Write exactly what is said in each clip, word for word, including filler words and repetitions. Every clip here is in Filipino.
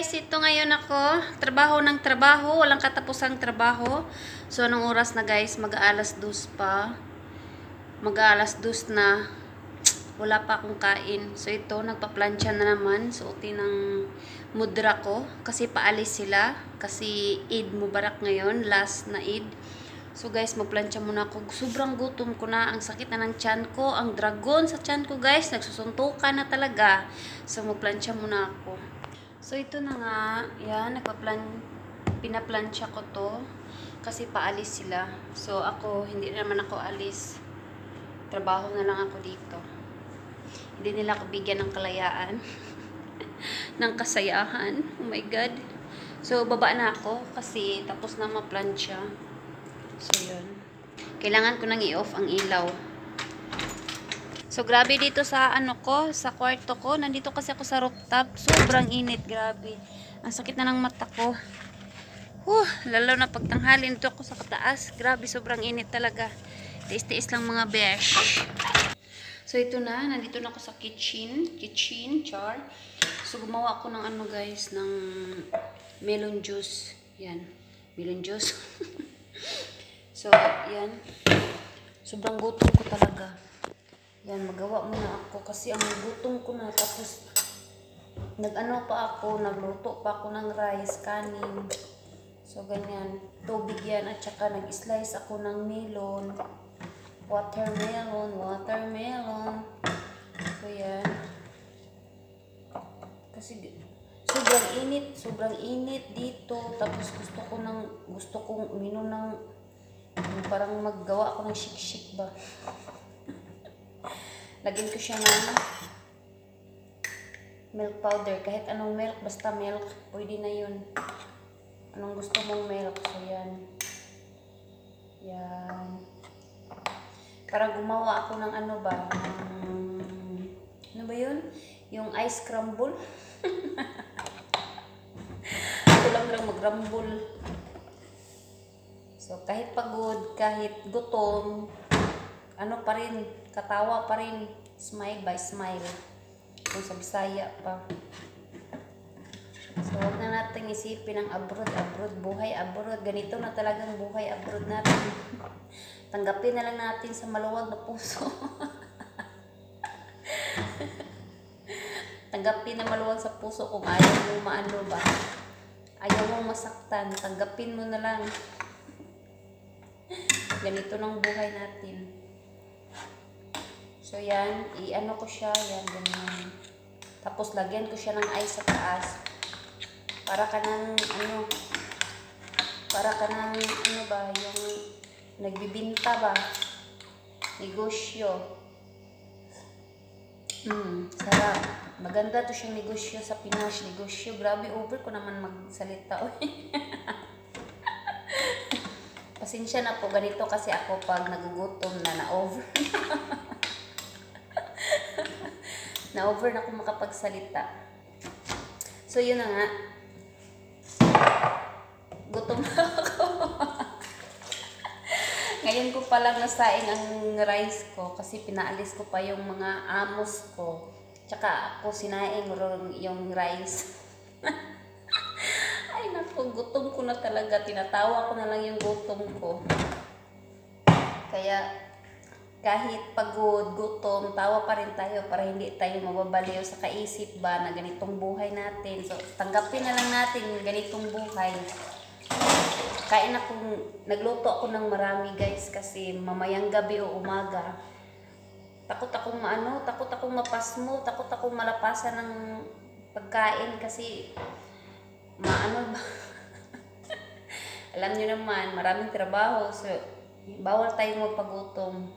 guys, ito ngayon ako, trabaho ng trabaho, walang katapusang trabaho. So anong oras na guys, mag-aalas dos pa. Mag-aalas dos na. Wala pa akong kain. So ito, nagpa-plancha na naman. Suotin ng mudra ko kasi paalis sila kasi Eid Mubarak ngayon, last na Eid. So guys, magplancha muna ako. Sobrang gutom ko na. Ang sakit na ng tiyan ko. Ang dragon sa tiyan ko guys. Nagsusuntukan na talaga. So magplancha muna ako. So ito na nga. Yan. Nagpa-plan, pinaplancha ko to. Kasi paalis sila. So ako, hindi naman ako alis. Trabaho na lang ako dito. Hindi nila ako bigyan ng kalayaan. ng kasayahan. Oh my God. So baba na ako. Kasi tapos na ma-plancha. So, yun. Kailangan ko nang i-off ang ilaw. So, grabe dito sa ano ko, sa kwarto ko. Nandito kasi ako sa rooftop. Sobrang init, grabe. Ang sakit na ng mata ko. Huh, lalo na pagtanghali nito ako sa kataas. Grabe, sobrang init talaga. Tiis-tiis lang mga besh. So, ito na. Nandito na ako sa kitchen. Kitchen, char. So, gumawa ako ng ano guys, ng melon juice. Yan. Melon juice. So, yan. Sobrang gutom ko talaga. Yan, magawa muna ako kasi ang gutom ko na. Tapos, nag-ano pa ako, nagluto pa ako ng rice, kanin. So, ganyan. Tubig yan. At saka, nag-slice ako ng melon. Watermelon, watermelon. So, yan. Kasi, sobrang init. Sobrang init dito. Tapos, gusto ko ng, gusto kong uminom ng parang maggawa ako ng shik-shik ba. Lagyan ko siya ng milk powder. Kahit anong milk, basta milk, pwede na yun. Anong gusto mong milk. So, yan. Yan. Parang gumawa ako ng ano ba. Um, ano ba yun? Yung ice crumble. Ito lang lang mag-rumble. So, kahit pagod, kahit gutom, ano pa rin, katawa pa rin, smile by smile. Kung sa Bisaya pa. So, huwag na natin isipin ang abroad, abroad, buhay, abroad. Ganito na talagang buhay, abroad natin. Tanggapin na lang natin sa maluwag na puso. Tanggapin na maluwag sa puso kung ayaw mo maano ba. Ayaw mong masaktan, tanggapin mo na lang. Ganito ng buhay natin. So, yan. I-ano ko siya. Yan, ganyan. Tapos, lagyan ko siya ng ice sa taas. Para ka ng, ano, para ka ng, ano ba, yung nagbibinta ba? Negosyo. Hmm, sarap. Maganda to siyang negosyo sa Pinas. Negosyo. Grabe, over ko naman magsalita. Pasensya na po, ganito kasi ako pag nagugutom na na-over. Na-over na ako makapagsalita. So, yun na nga. Gutom na ako. Ngayon ko palang nasain ang rice ko kasi pinaalis ko pa yung mga amos ko. Tsaka ako sinaing yung rice. Ay naku, gutom ko na talaga. Tinatawa ko na lang yung gutom ko. Kaya kahit pagod, gutom, tawa pa rin tayo para hindi tayo mababaliw sa kaisip ba na ganitong buhay natin. So, tanggapin na lang natin ganitong buhay. Kain akong, nagluto ako ng marami guys kasi mamayang gabi o umaga. Takot akong maano, takot akong mapasmo, takot akong malapasan ng pagkain kasi maano ba? Alam nyo naman, maraming trabaho. So, bawal tayong magpagutom.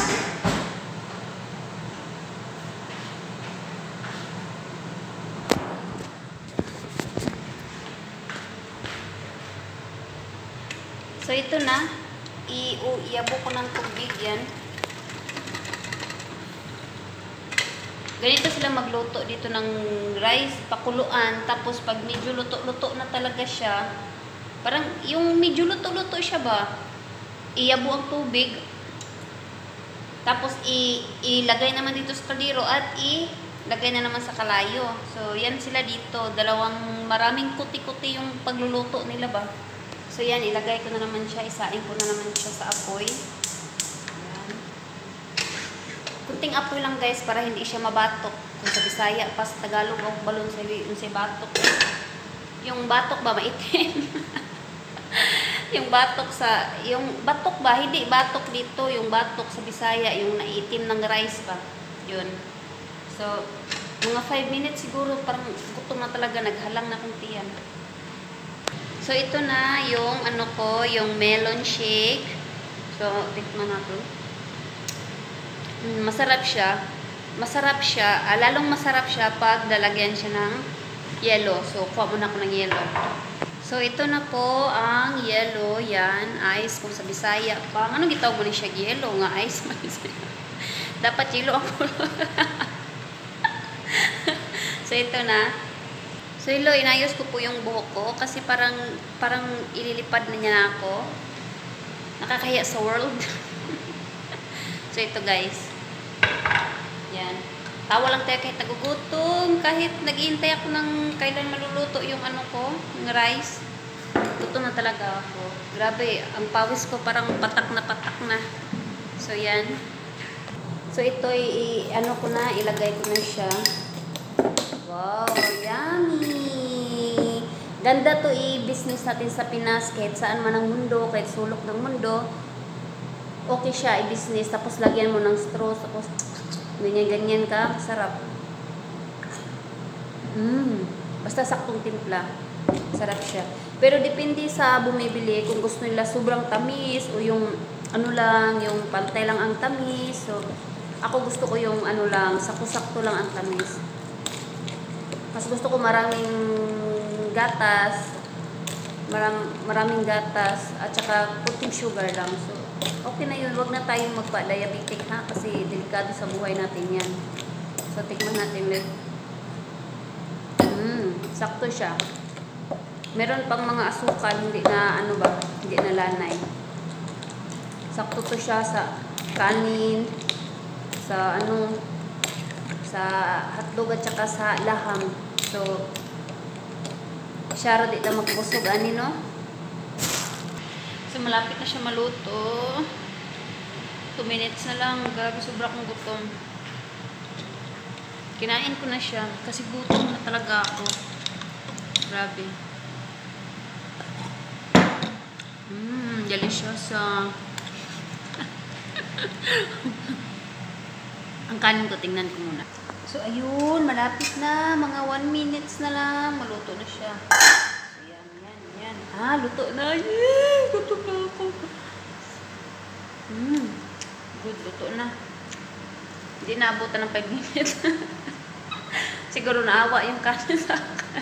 So ito na, i-iabo ko ng tubig yan. Ganito sila magluto dito ng rice, pakuluan, tapos pag medyo luto-luto na talaga siya, parang yung medyo luto-luto siya ba, iabo ang tubig, tapos i ilagay naman dito sa kaldero at ilagay na naman sa kalayo. So yan sila dito, dalawang maraming kuti-kuti yung pagluluto nila ba. So yan, ilagay ko na naman siya, isain ko na naman siya sa apoy. Yan. Kunting apoy lang guys para hindi siya mabatok. Kung sa Bisaya, pas Tagalog o balon sa, sa batok. Yung batok ba maitim? Yung batok sa, yung batok ba, hindi batok dito, yung batok sa Bisaya, yung naitim ng rice ba. Yun. So, mga five minutes siguro, parang gutom na talaga, naghalang na kong tiyan. So, ito na yung ano ko, yung melon shake. So, tikman natin. Mm, masarap siya. Masarap siya. Ah, lalong masarap siya pag lalagyan siya ng yellow. So, kuha muna ako ng yellow. So, ito na po ang yellow. Yan, ice. Kung sa Bisaya pa. Anong gitawag mo na siya? Yellow nga, ice. Dapat yellow ako. So, ito na. So, hello, inayos ko po yung buhok ko kasi parang parang ililipad na niya ako. Nakakahiya sa world. So, ito guys. Yan. Tawa lang tayo kahit nagugutom, kahit naghihintay ako ng kailan maluluto yung ano ko, yung rice. Gutom na talaga ako. Grabe, ang pawis ko parang patak na patak na. So, yan. So, ito, i ano ko na, ilagay ko na siya. Wow, yummy! Ganda to i-business natin sa Pinas, kahit saan man ang mundo, kahit sulok ng mundo. Okay siya i-business, tapos lagyan mo ng straw, tapos ganyan-ganyan ka, sarap. Mmm, basta saktong timpla, sarap siya. Pero depende sa bumibili, kung gusto nila sobrang tamis, o yung ano lang, yung pantay lang ang tamis. So, ako gusto ko yung ano lang, sakto-sakto lang ang tamis. Mas gusto ko maraming gatas, maram, maraming gatas, at saka kunting sugar lang. So, okay na yun. Huwag na tayong magpa-diabetic ha, kasi delikado sa buhay natin yan. So, tikman natin ulit. Mmm, sakto siya. Meron pang mga asukal, hindi na ano ba, hindi na lanay. Sakto to siya sa kanin, sa ano, sa hotdog at saka sa laham. So, siya di na magbusog ani no. So, malapit na siya maluto. two minutes na lang. Grabe, sobra kong gutom. Kinain ko na siya kasi gutom na talaga ako. Grabe. Mmm, delicious. Ang kanin ko, tingnan ko muna. So, ayun, malapit na. Mga one minutes na lang. Maluto na siya. So, yan, yan, yan. Ah, luto na. Yay! Luto na ako. Mmm. Good, luto na. Hindi naabutan ng five minutes. Siguro naawa yung kanin sa akin.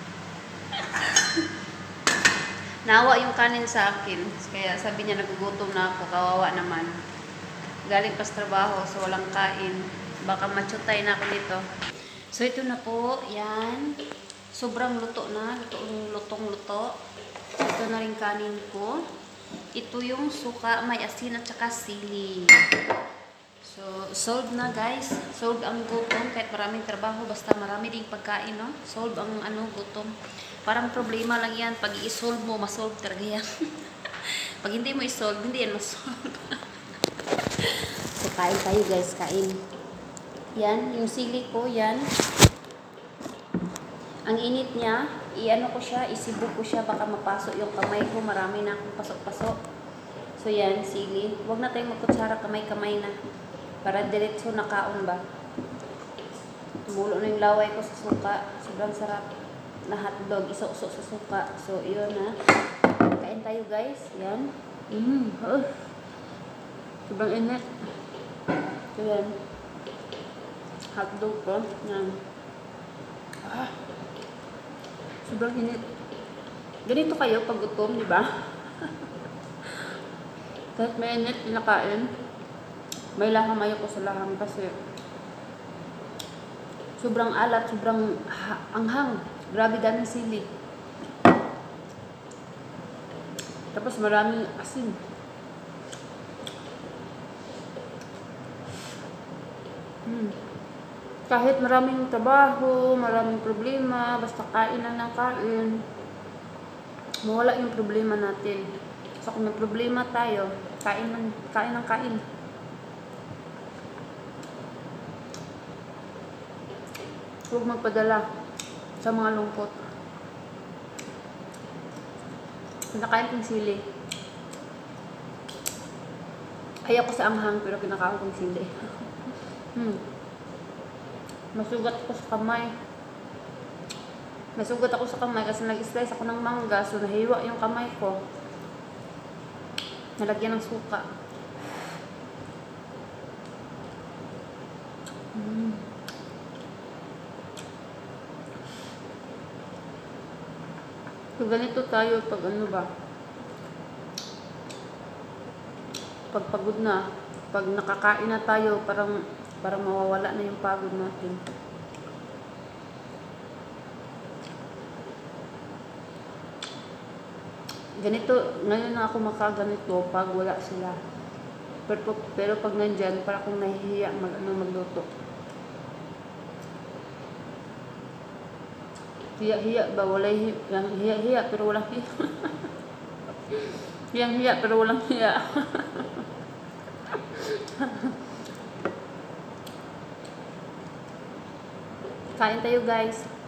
Naawa yung kanin sa akin. Kaya sabi niya, nagugutom na ako. Kawawa naman. Galing pa sa trabaho, so walang kain. Baka machutay na ako dito. So, ito na po. Yan. Sobrang luto na. Lutong, lutong luto. So, ito na rin kanin ko. Ito yung suka, may asin at saka sili. So, solved na guys. Solved ang gutom. Kahit maraming trabaho, basta marami ding pagkain, no? Solved ang ano, gutom. Parang problema lang yan. Pag i-solve mo, masolve talaga yan. Pag hindi mo i-solve, hindi yan masolve. So, kain tayo guys, kain. Yan, yung sili ko, yan. Ang init niya, i-ano ko siya, isibo ko siya, baka mapasok yung kamay ko. Marami na akong pasok-pasok. So, yan, sili. Huwag na tayong magkutsara, kamay-kamay na. Para diretso na kaon ba. Tumulo na yung laway ko sa suka. Sobrang sarap na hotdog, iso-uso sa suka. So, yun na. Kain tayo guys, yan. Mmm, uh. Sobrang init. Ayan. Hotdog ko. Yan. Ah. Sobrang init. Ganito kayo pag gutom, di ba? Kahit may init, pinakain. May laham, ayoko sa laham kasi sobrang alat, sobrang anghang. Grabe daming sili. Tapos maraming asin. Hmm. Kahit maraming trabaho, maraming problema, basta kain lang ng kain, mawala yung problema natin. So kung may problema tayo, kain ng kain ng kain. Huwag magpadala sa mga lungkot. Kinakain kong sili. Ayaw ko sa anghang pero kinakain kong sili. hmm. Masugat ko sa kamay. Masugat ako sa kamay kasi nag-slice ako ng mangga, so nahiwa yung kamay ko. Nalagyan ng suka. Mm. So ganito tayo pag ano ba? Pag pagod na, pag nakakain na tayo, parang parang mawawala na yung pagod natin. Ganito, ngayon na ako makaganito pag wala sila. Pero, pero pag nandyan, para akong nahihiya mag, ano, magluto. Hiya-hiya ba? Wala hiya-hiya, pero walang hiya. Hiyang-hiya, pero walang hiya. Kain tayo guys.